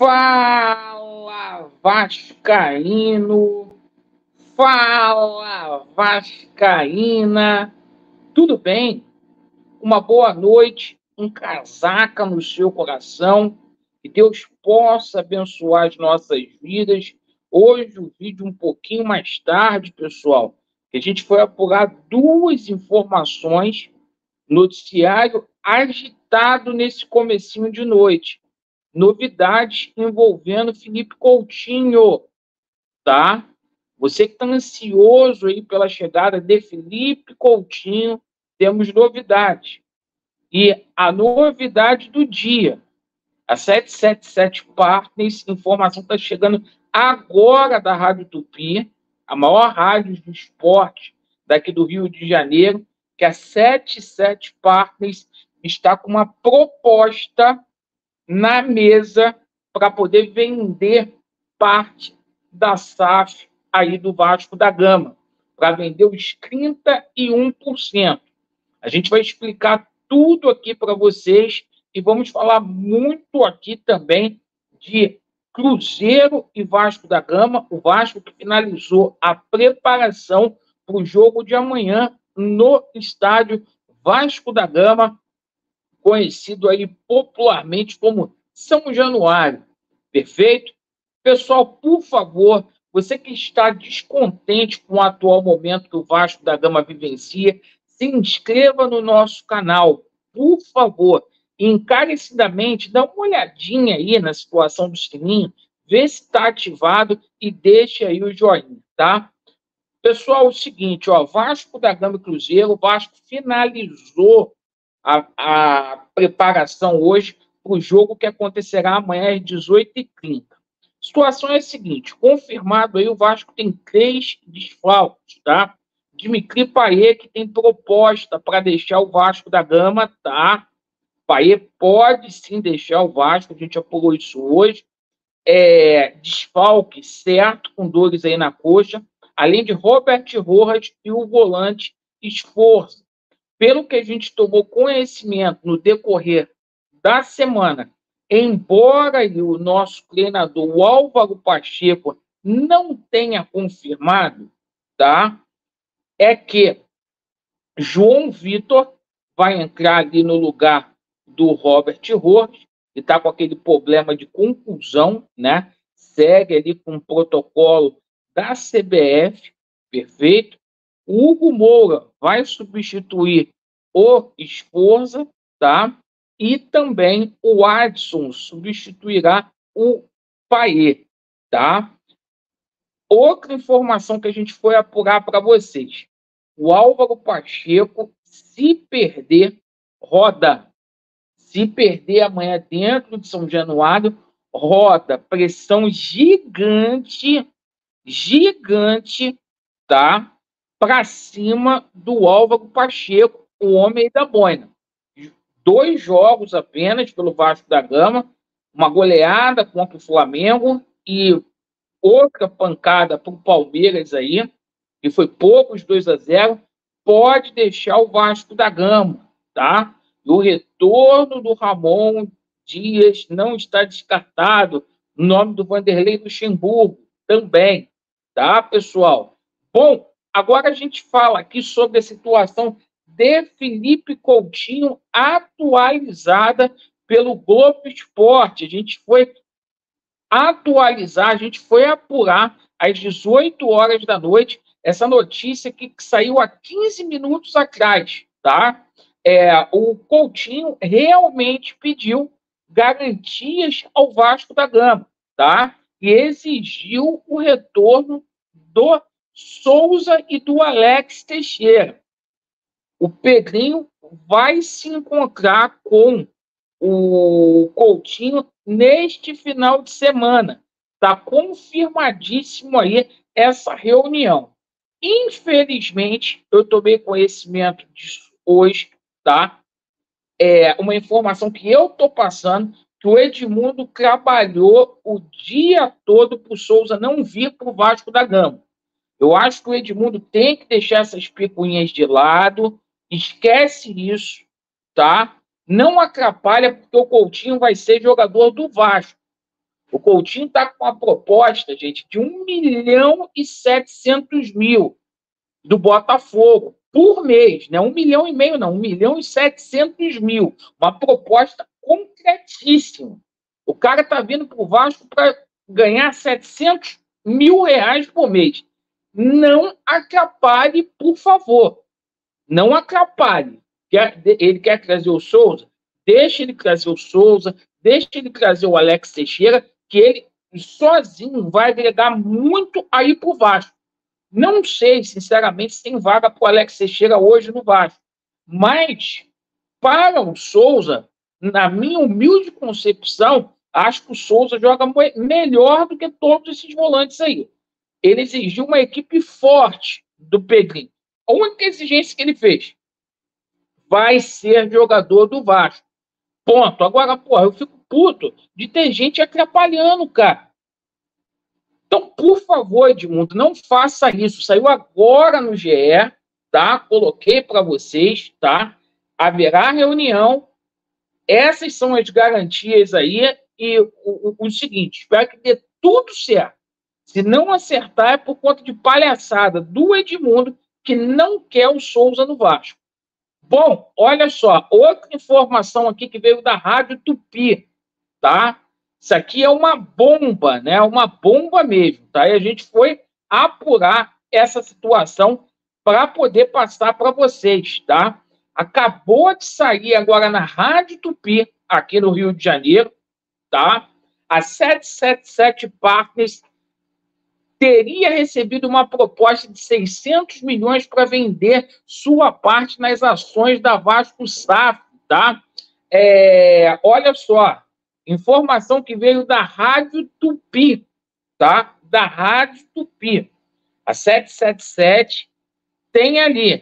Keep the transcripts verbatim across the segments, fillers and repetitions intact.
Fala, Vascaíno! Fala, Vascaína! Tudo bem? Uma boa noite, um casaca no seu coração. Que Deus possa abençoar as nossas vidas. Hoje o vídeo um pouquinho mais tarde, pessoal, que a gente foi apurar duas informações. Noticiário agitado nesse comecinho de noite. Novidades envolvendo Felipe Coutinho, tá? Você que está ansioso aí pela chegada de Felipe Coutinho, temos novidades. E a novidade do dia, a sete sete sete Partners, informação está chegando agora da Rádio Tupi, a maior rádio de esporte daqui do Rio de Janeiro, que a sete sete Partners está com uma proposta na mesa para poder vender parte da S A F aí do Vasco da Gama, para vender os trinta e um por cento. A gente vai explicar tudo aqui para vocês e vamos falar muito aqui também de Cruzeiro e Vasco da Gama, o Vasco que finalizou a preparação para o jogo de amanhã no estádio Vasco da Gama, conhecido aí popularmente como São Januário. Perfeito? Pessoal, por favor, você que está descontente com o atual momento que o Vasco da Gama vivencia, se inscreva no nosso canal, por favor. Encarecidamente, dá uma olhadinha aí na situação do sininho, vê se está ativado e deixe aí o joinha, tá? Pessoal, é o seguinte, ó, Vasco da Gama e Cruzeiro, o Vasco finalizou A, a preparação hoje para o jogo que acontecerá amanhã às dezoito e trinta. A situação é a seguinte, confirmado aí, o Vasco tem três desfalques, tá? Dimitri Payet, que tem proposta para deixar o Vasco da Gama, tá? Payet pode sim deixar o Vasco, a gente apurou isso hoje. É, desfalque certo, com dores aí na coxa, além de Robert Rojas e o volante Esforço. Pelo que a gente tomou conhecimento no decorrer da semana, embora o nosso treinador, o Álvaro Pacheco, não tenha confirmado, tá? É que João Vitor vai entrar ali no lugar do Robert Rojas, que está com aquele problema de contusão, né? Segue ali com o protocolo da C B F, perfeito? O Hugo Moura vai substituir o Esforza, tá? E também o Adson substituirá o Payet, tá? Outra informação que a gente foi apurar para vocês. O Álvaro Pacheco, se perder, roda. Se perder amanhã dentro de São Januário, roda. Pressão gigante, gigante, tá? Para cima do Álvaro Pacheco, o homem da boina. Dois jogos apenas pelo Vasco da Gama, uma goleada contra o Flamengo e outra pancada para o Palmeiras aí, que foi poucos dois a zero, pode deixar o Vasco da Gama, tá? E o retorno do Ramon Dias não está descartado, o nome do Vanderlei Luxemburgo também, tá, pessoal? Bom, agora a gente fala aqui sobre a situação de Felipe Coutinho atualizada pelo Globo Esporte. A gente foi atualizar, a gente foi apurar às dezoito horas da noite essa notícia que, que saiu há quinze minutos atrás, tá? É, o Coutinho realmente pediu garantias ao Vasco da Gama, tá? E exigiu o retorno do Souza e do Alex Teixeira. O Pedrinho vai se encontrar com o Coutinho neste final de semana. Está confirmadíssimo aí essa reunião. Infelizmente, eu tomei conhecimento disso hoje, tá? É uma informação que eu estou passando, que o Edmundo trabalhou o dia todo para o Souza não vir para o Vasco da Gama. Eu acho que o Edmundo tem que deixar essas picuinhas de lado, esquece isso, tá? Não atrapalha, porque o Coutinho vai ser jogador do Vasco. O Coutinho está com uma proposta, gente, de um milhão e setecentos mil do Botafogo por mês, né? Um milhão e meio, não, um milhão e setecentos mil. Uma proposta concretíssima. O cara está vindo para o Vasco para ganhar setecentos mil reais por mês. Não atrapalhe, por favor. Não atrapalhe. Ele quer trazer o Souza? Deixa ele trazer o Souza, deixa ele trazer o Alex Teixeira, que ele sozinho vai agregar muito aí para o Vasco. Não sei, sinceramente, se tem vaga para o Alex Teixeira hoje no Vasco. Mas, para o Souza, na minha humilde concepção, acho que o Souza joga melhor do que todos esses volantes aí. Ele exigiu uma equipe forte do Pedrinho. A única exigência que ele fez vai ser jogador do Vasco. Ponto. Agora, porra, eu fico puto de ter gente atrapalhando, cara. Então, por favor, Edmundo, não faça isso. Saiu agora no G E, tá? Coloquei para vocês, tá? Haverá reunião. Essas são as garantias aí. E o, o, o seguinte, espero que dê tudo certo. Se não acertar, é por conta de palhaçada do Edmundo, que não quer o Souza no Vasco. Bom, olha só, outra informação aqui que veio da Rádio Tupi, tá? Isso aqui é uma bomba, né? Uma bomba mesmo, tá? E a gente foi apurar essa situação para poder passar para vocês, tá? Acabou de sair agora na Rádio Tupi, aqui no Rio de Janeiro, tá? A setecentos e setenta e sete Partners teria recebido uma proposta de seiscentos milhões para vender sua parte nas ações da Vasco S A F, tá? É, olha só, informação que veio da Rádio Tupi, tá? Da Rádio Tupi. A setecentos e setenta e sete tem ali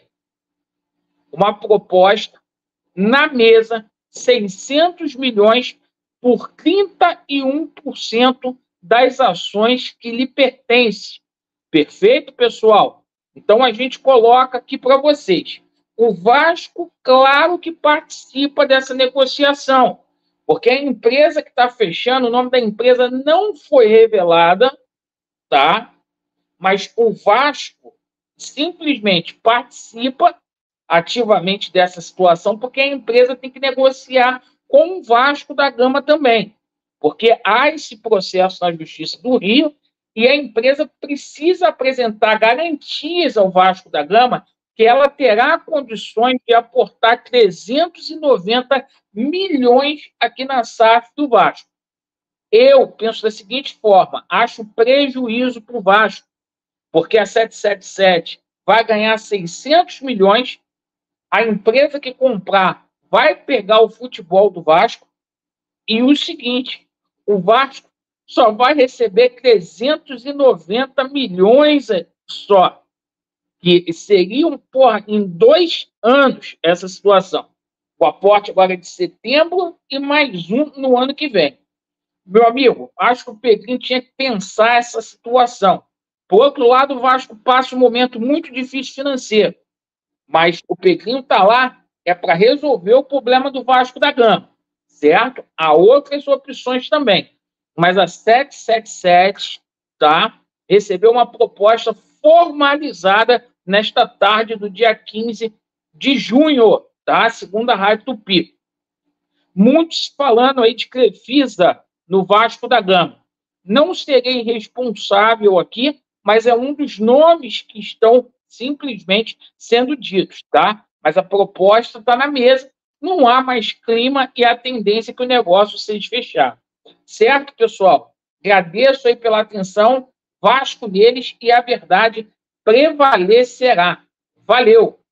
uma proposta na mesa, seiscentos milhões por trinta e um por cento das ações que lhe pertencem. Perfeito, pessoal? Então, a gente coloca aqui para vocês. O Vasco, claro que participa dessa negociação, porque a empresa que está fechando, o nome da empresa não foi revelada, tá? Mas o Vasco simplesmente participa ativamente dessa situação, porque a empresa tem que negociar com o Vasco da Gama também, porque há esse processo na Justiça do Rio e a empresa precisa apresentar garantias ao Vasco da Gama que ela terá condições de aportar trezentos e noventa milhões aqui na S A F do Vasco. Eu penso da seguinte forma, acho prejuízo para o Vasco, porque a setecentos e setenta e sete vai ganhar seiscentos milhões, a empresa que comprar vai pegar o futebol do Vasco, e o seguinte, o Vasco só vai receber trezentos e noventa milhões só, que seriam, porra, em dois anos essa situação. O aporte agora é de setembro e mais um no ano que vem. Meu amigo, acho que o Pedrinho tinha que pensar essa situação. Por outro lado, o Vasco passa um momento muito difícil financeiro, mas o Pedrinho está lá é para resolver o problema do Vasco da Gama, certo? Há outras opções também, mas a setecentos e setenta e sete, tá, recebeu uma proposta formalizada nesta tarde do dia quinze de junho, tá? Segundo a Rádio Tupi. Muitos falando aí de Crefisa no Vasco da Gama. Não serei responsável aqui, mas é um dos nomes que estão simplesmente sendo ditos, tá? Mas a proposta está na mesa, não há mais clima e a tendência é que o negócio seja fechado. Certo, pessoal? Agradeço aí pela atenção, Vasco deles e a verdade prevalecerá. Valeu!